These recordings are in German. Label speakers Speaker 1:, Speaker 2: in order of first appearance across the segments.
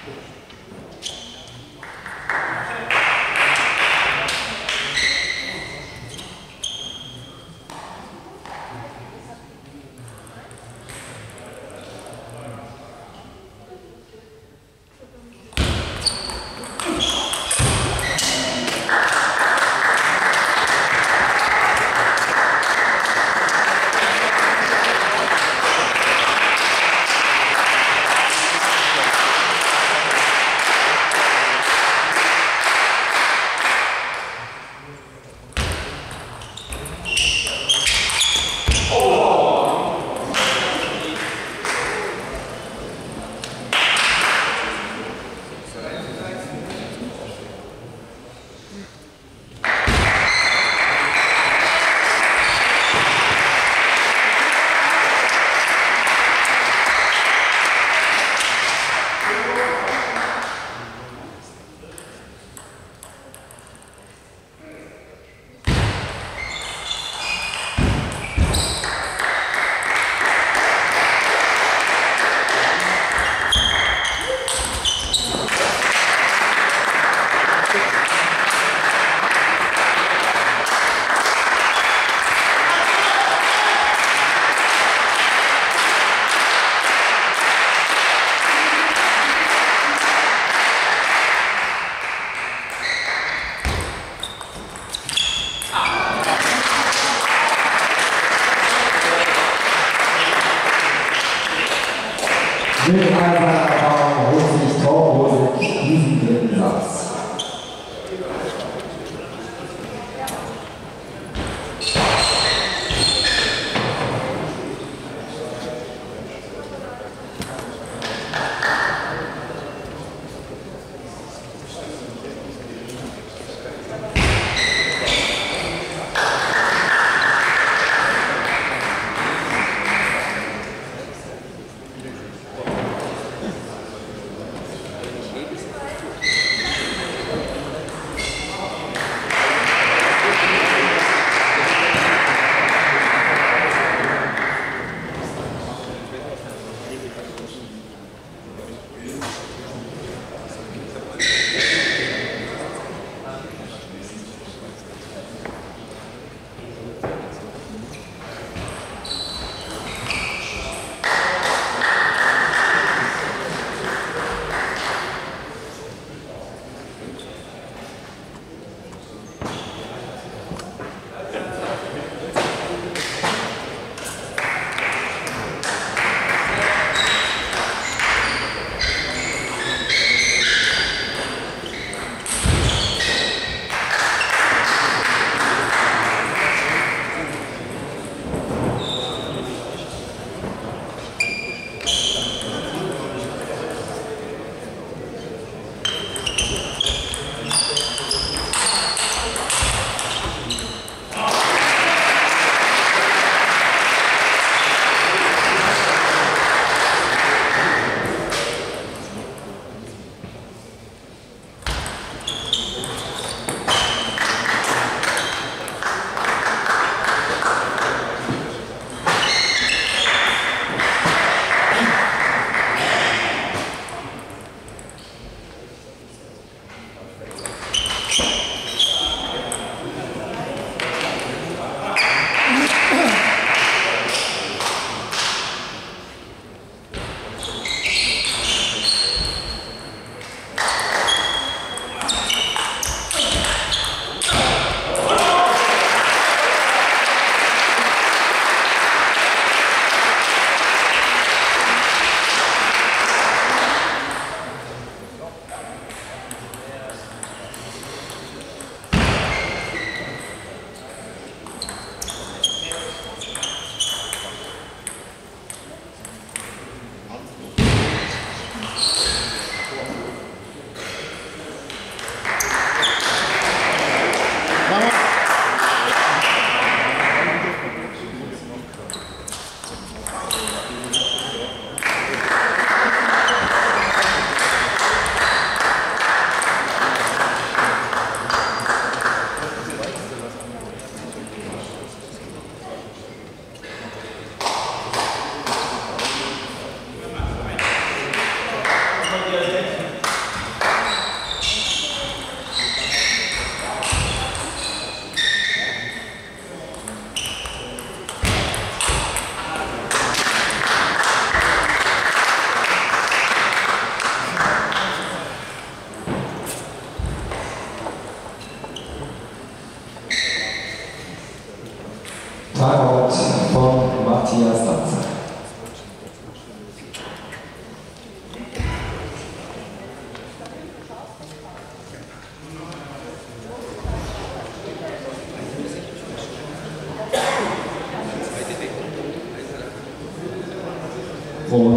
Speaker 1: Mit einer Erfahrung holt sich Torhose diesen dritten Satz.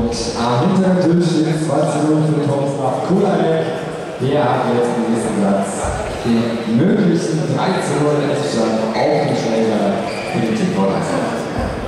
Speaker 1: Und am hinteren Tisch steht 2:0 für Thomas Kulalek. Der hat jetzt den nächsten Platz. Den möglichen 3:0 Endstand auf den Schläger für den Team Vorleistung.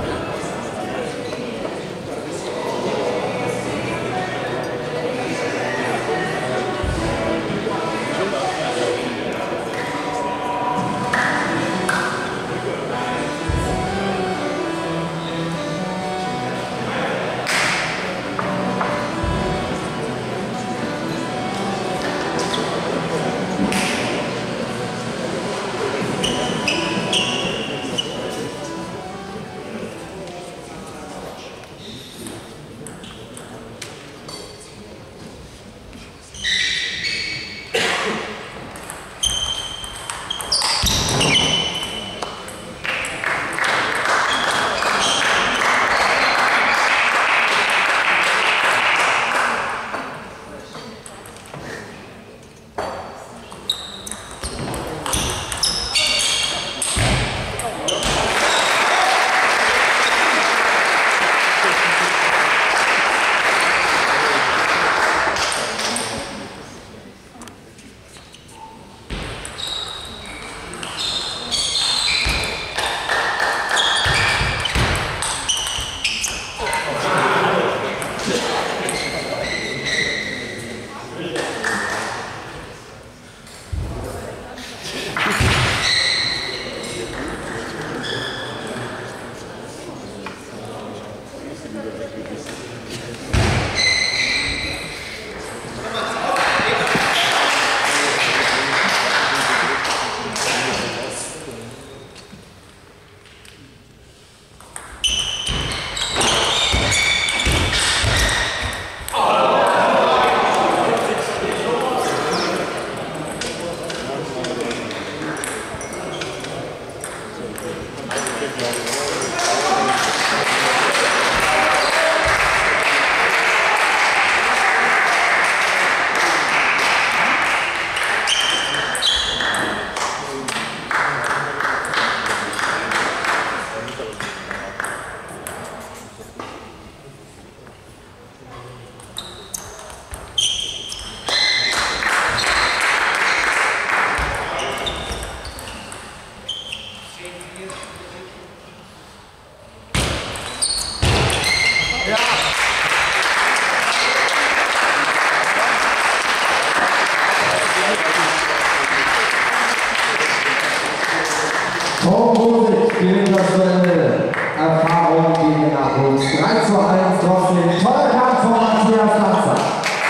Speaker 1: Tom Bosig gewinnt das Duell. Erfahrung gegen den Nachwuchs. 3:1 trotzdem. Toller Kampf von Matthias Lanzer.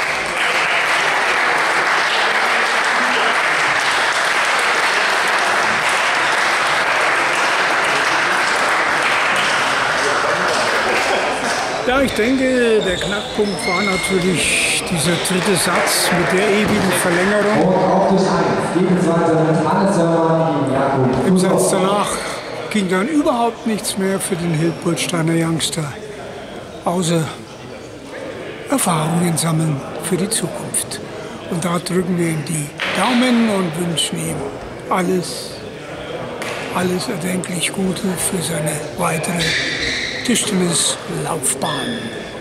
Speaker 2: Ja, ich denke, der Knackpunkt war natürlich dieser dritte Satz mit der ewigen Verlängerung.
Speaker 1: Und auf Tisch 1 gegen 2 mit Hannes Hörmann gegen Jakob.
Speaker 2: Im Satz danach ging dann überhaupt nichts mehr für den Hildburghsteiner Youngster, außer Erfahrungen sammeln für die Zukunft. Und da drücken wir ihm die Daumen und wünschen ihm alles erdenklich Gute für seine weitere Tischtennislaufbahn.